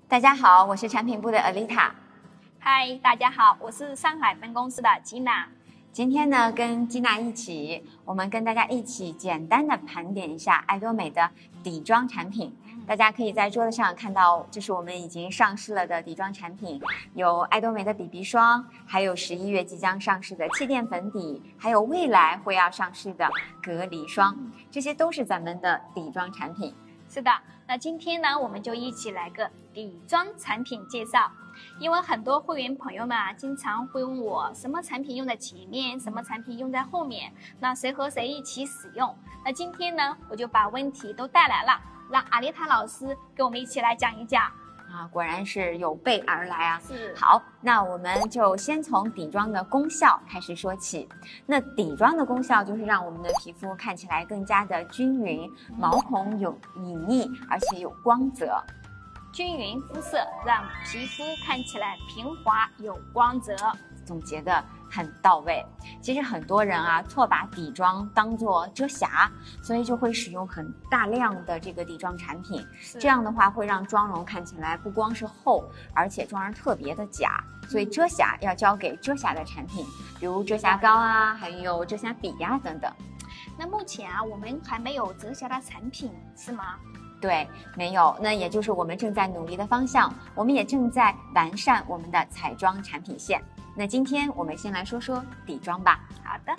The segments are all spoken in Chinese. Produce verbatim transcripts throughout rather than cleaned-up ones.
大家好，我是产品部的 Alita。 嗨，大家好，我是上海分公司的吉娜。 今天呢，跟吉娜一起，我们跟大家一起简单的盘点一下爱多美的底妆产品。大家可以在桌子上看到，这是我们已经上市了的底妆产品，有爱多美的 B B 霜，还有十一月即将上市的气垫粉底，还有未来会要上市的隔离霜，这些都是咱们的底妆产品。 是的，那今天呢，我们就一起来个底妆产品介绍。因为很多会员朋友们啊，经常会问我什么产品用在前面，什么产品用在后面，那谁和谁一起使用？那今天呢，我就把问题都带来了，让阿丽塔老师跟我们一起来讲一讲。 啊，果然是有备而来啊！ 是。 好，那我们就先从底妆的功效开始说起。那底妆的功效就是让我们的皮肤看起来更加的均匀，毛孔有隐匿，而且有光泽。 均匀肤色让皮肤看起来平滑有光泽。 总结的很到位。其实很多人啊，错把底妆当作遮瑕，所以就会使用很大量的这个底妆产品。这样的话会让妆容看起来不光是厚，而且妆容特别的假。所以遮瑕要交给遮瑕的产品，比如遮瑕膏啊，还有遮瑕笔呀、啊、等等。 那目前啊，我们还没有遮瑕的产品，是吗？ 对，没有，那也就是我们正在努力的方向。我们也正在完善我们的彩妆产品线。那今天我们先来说说底妆吧。 好的。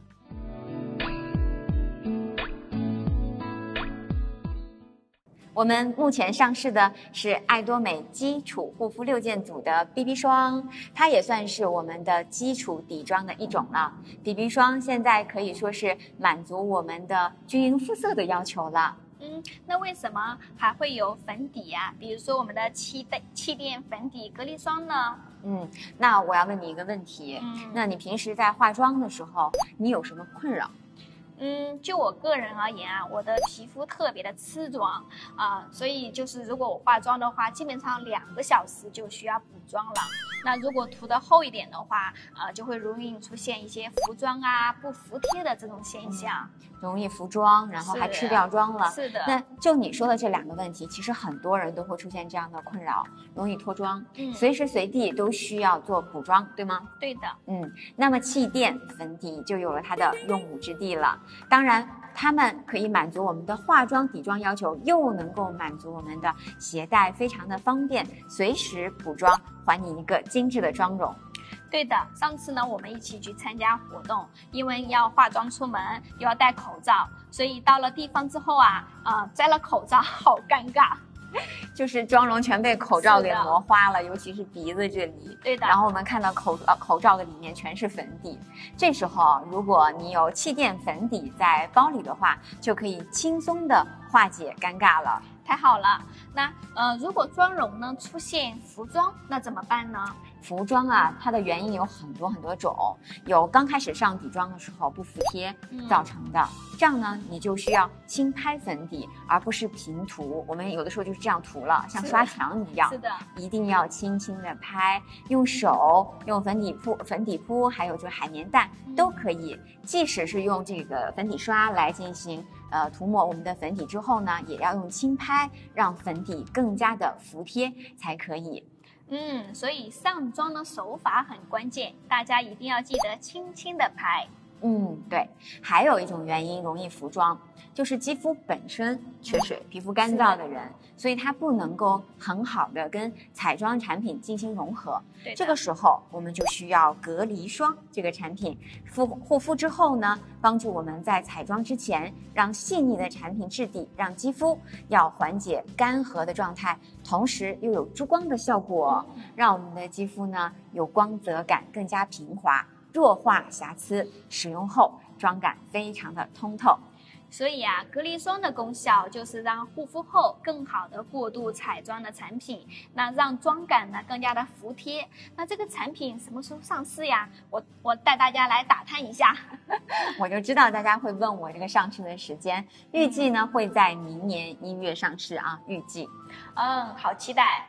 我们目前上市的是爱多美基础护肤六件组的 B B 霜，它也算是我们的基础底妆的一种了。B B 霜现在可以说是满足我们的均匀肤色的要求了。 嗯，那为什么还会有粉底啊？比如说我们的气垫、气垫粉底、隔离霜呢？ 嗯，那我要问你一个问题，嗯，那你平时在化妆的时候，你有什么困扰？ 嗯，就我个人而言啊，我的皮肤特别的刺状啊、呃，所以就是如果我化妆的话，基本上两个小时就需要补妆了。那如果涂的厚一点的话，呃，就会容易出现一些浮妆啊、不服帖的这种现象， 嗯、容易浮妆，然后还吃掉妆了。 是的。 那就你说的这两个问题，其实很多人都会出现这样的困扰，容易脱妆，嗯，随时随地都需要做补妆，对吗？ 对的。 嗯，那么气垫粉底就有了它的用武之地了。当然它们可以满足我们的化妆底妆要求，又能够满足我们的携带非常的方便，随时补妆，还你一个精致的妆容。 对的，上次呢我们一起去参加活动，因为要化妆出门又要戴口罩，所以到了地方之后啊，呃，摘了口罩好尴尬。 就是妆容全被口罩给磨花了，尤其是鼻子这里。 对的。 然后我们看到口呃口罩的里面全是粉底，这时候如果你有气垫粉底在包里的话，就可以轻松的化解尴尬了。 太好了。那呃，如果妆容呢出现浮妆，那怎么办呢？ 浮妆啊，它的原因有很多很多种，有刚开始上底妆的时候不服帖造成的，嗯、这样呢你就需要轻拍粉底，而不是平涂。我们有的时候就是这样涂了，像刷墙一样。 是的， 一定要轻轻的拍，用手用粉底扑、粉底扑，还有就海绵蛋、嗯、都可以。即使是用这个粉底刷来进行呃涂抹我们的粉底之后呢，也要用轻拍，让粉底更加的服帖才可以。 嗯，所以上妆的手法很关键，大家一定要记得轻轻的拍。 嗯，对。还有一种原因容易浮妆，就是肌肤本身缺水，嗯、皮肤干燥的人，所以它不能够很好的跟彩妆产品进行融合。这个时候我们就需要隔离霜这个产品，敷护肤之后呢，帮助我们在彩妆之前，让细腻的产品质地，让肌肤要缓解干涸的状态，同时又有珠光的效果，让我们的肌肤呢有光泽感，更加平滑，弱化瑕疵，使用后妆感非常的通透。 所以啊，隔离霜的功效就是让护肤后更好的过渡彩妆的产品，那让妆感呢更加的服帖。那这个产品什么时候上市呀？我我带大家来打探一下。 我就知道大家会问我这个上市的时间，预计呢会在明年一月上市啊，预计。 嗯，好期待。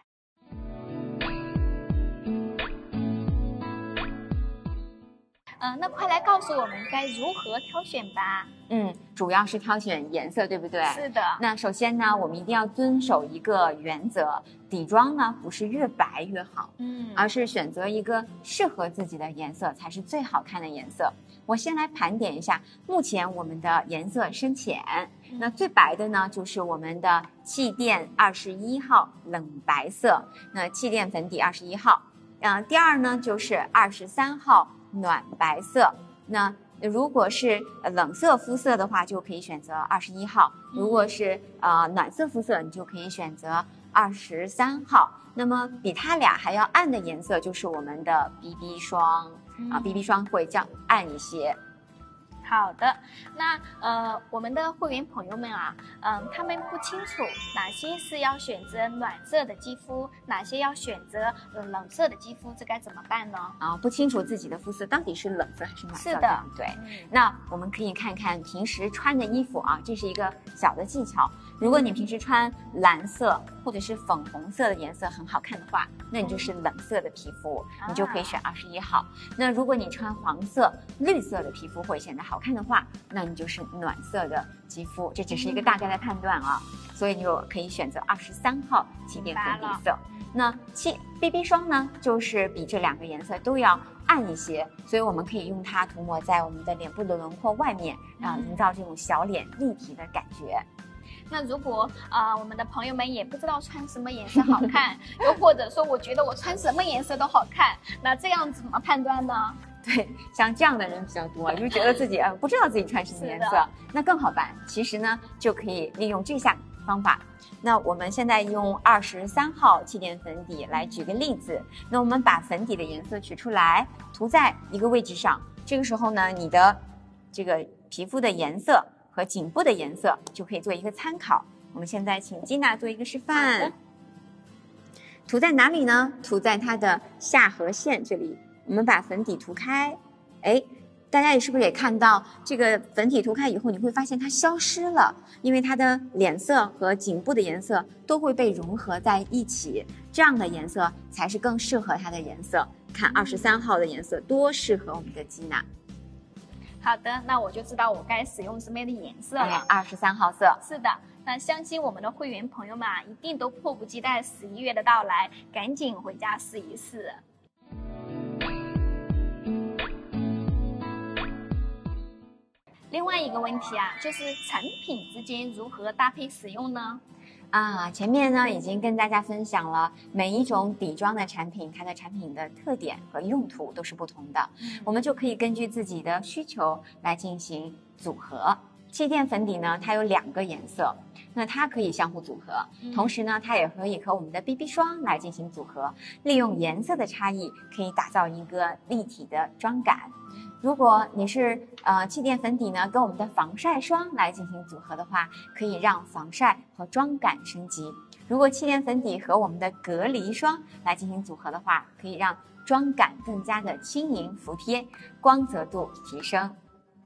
呃，那快来告诉我们该如何挑选吧。 嗯，主要是挑选颜色，对不对？ 是的。 那首先呢，我们一定要遵守一个原则，底妆呢不是越白越好， 嗯， 而是选择一个适合自己的颜色才是最好看的颜色。我先来盘点一下，目前我们的颜色深浅，嗯、那最白的呢就是我们的气垫二十一号冷白色，那气垫粉底二十一号，嗯、呃，第二呢就是二十三号暖白色，那如果是冷色肤色的话，就可以选择二十一号；如果是呃暖色肤色，你就可以选择二十三号。那么比它俩还要暗的颜色就是我们的 B B 霜、嗯、啊 ，B B 霜会较暗一些。 好的，那呃，我们的会员朋友们啊，嗯、呃，他们不清楚哪些是要选择暖色的肌肤，哪些要选择、呃、冷色的肌肤，这该怎么办呢？ 啊，不清楚自己的肤色到底是冷色还是暖色， 是的， 对不对？嗯、那我们可以看看平时穿的衣服啊，这是一个小的技巧。如果你平时穿蓝色或者是粉红色的颜色很好看的话，那你就是冷色的皮肤，嗯、你就可以选二十一号。那如果你穿黄色、绿色的皮肤会显得好看的话，那你就是暖色的肌肤。这只是一个大概的判断啊，嗯、所以你就可以选择二十三号气垫粉底色。那气 B B 霜呢，就是比这两个颜色都要暗一些，所以我们可以用它涂抹在我们的脸部的轮廓外面，然后营造这种小脸立体的感觉。 那如果呃我们的朋友们也不知道穿什么颜色好看，又或者说我觉得我穿什么颜色都好看，那这样怎么判断呢？ 对，像这样的人比较多，就觉得自己呃不知道自己穿什么颜色，那更好办。其实呢，就可以利用这项方法。那我们现在用二十三号气垫粉底来举个例子，那我们把粉底的颜色取出来，涂在一个位置上。这个时候呢，你的这个皮肤的颜色和颈部的颜色就可以做一个参考。我们现在请吉娜做一个示范。涂在哪里呢？涂在它的下颌线这里。我们把粉底涂开，哎，大家也是不是也看到这个粉底涂开以后，你会发现它消失了，因为它的脸色和颈部的颜色都会被融合在一起，这样的颜色才是更适合它的颜色。看二十三号的颜色多适合我们的吉娜。 好的，那我就知道我该使用什么样的颜色了。 二十三号色。 是的，那相信我们的会员朋友们啊，一定都迫不及待十一月的到来，赶紧回家试一试。另外一个问题啊，就是产品之间如何搭配使用呢？ 啊，前面呢已经跟大家分享了每一种底妆的产品，它的产品的特点和用途都是不同的，嗯、我们就可以根据自己的需求来进行组合。气垫粉底呢，它有两个颜色，那它可以相互组合，嗯、同时呢，它也可以和我们的 B B 霜来进行组合，利用颜色的差异，可以打造一个立体的妆感。如果你是呃气垫粉底呢，跟我们的防晒霜来进行组合的话，可以让防晒和妆感升级。如果气垫粉底和我们的隔离霜来进行组合的话，可以让妆感更加的轻盈服帖，光泽度提升。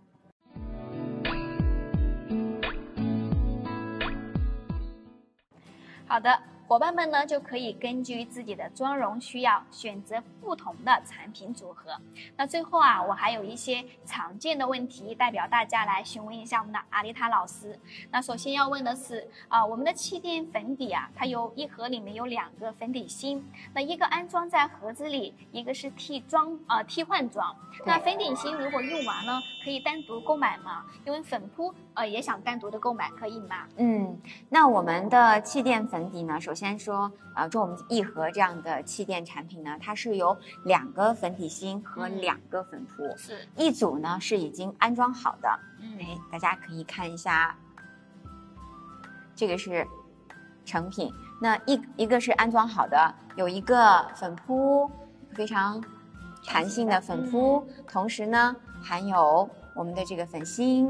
好的，伙伴们呢就可以根据自己的妆容需要选择不同的产品组合。那最后啊，我还有一些常见的问题，代表大家来询问一下我们的阿丽塔老师。那首先要问的是啊、呃，我们的气垫粉底啊，它有一盒里面有两个粉底芯，那一个安装在盒子里，一个是替装呃替换装。那粉底芯如果用完了，可以单独购买吗？因为粉扑呃也想单独的购买，可以吗？ 嗯，那我们的气垫粉粉底呢，首先说，呃，就我们一盒这样的气垫产品呢，它是有两个粉底芯和两个粉扑， 嗯、是一组呢是已经安装好的， 嗯， 哎，大家可以看一下，这个是成品，那一一个是安装好的，有一个粉扑，非常弹性的粉扑，嗯、同时呢含有我们的这个粉芯，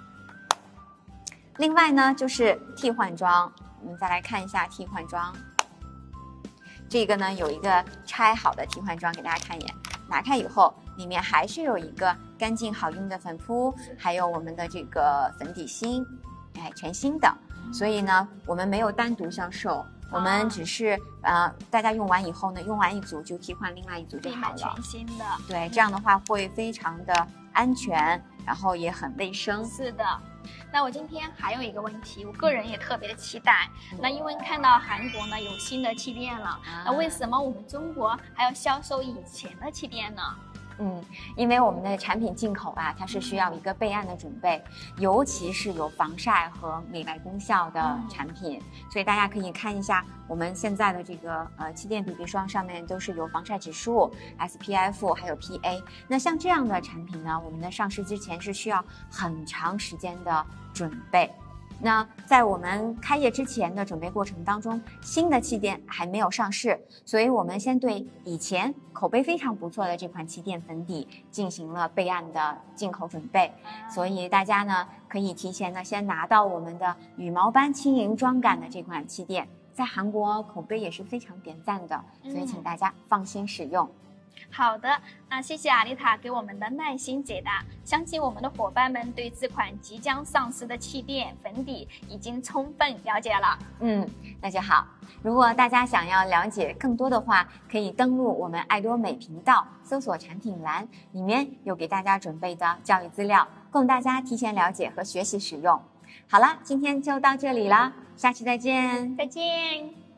另外呢就是替换装。我们再来看一下替换装，这个呢有一个拆好的替换装，给大家看一眼。拿开以后，里面还是有一个干净好用的粉扑，还有我们的这个粉底芯，哎，全新的。所以呢，我们没有单独销售我们只是、呃，大家用完以后呢，用完一组就替换另外一组就好了。 全新的。 对，这样的话会非常的安全，然后也很卫生。 是的。那我今天还有一个问题，我个人也特别的期待。嗯、那因为看到韩国呢有新的气垫了，啊、那为什么我们中国还要销售以前的气垫呢？ 嗯，因为我们的产品进口啊，它是需要一个备案的准备，尤其是有防晒和美白功效的产品，嗯、所以大家可以看一下我们现在的这个呃气垫 B B 霜上面都是有防晒指数、S P F 还有 P A。那像这样的产品呢，我们的上市之前是需要很长时间的准备。那在我们开业之前的准备过程当中，新的气垫还没有上市，所以我们先对以前口碑非常不错的这款气垫粉底进行了备案的进口准备。所以大家呢可以提前呢先拿到我们的羽毛般轻盈妆感的这款气垫，在韩国口碑也是非常点赞的，所以请大家放心使用。嗯好的，那谢谢阿丽塔给我们的耐心解答，相信我们的伙伴们对这款即将上市的气垫粉底已经充分了解了。 嗯，那就好。如果大家想要了解更多的话，可以登录我们爱多美频道，搜索产品栏，里面有给大家准备的教育资料，供大家提前了解和学习使用。好了，今天就到这里了，下期再见。 再见。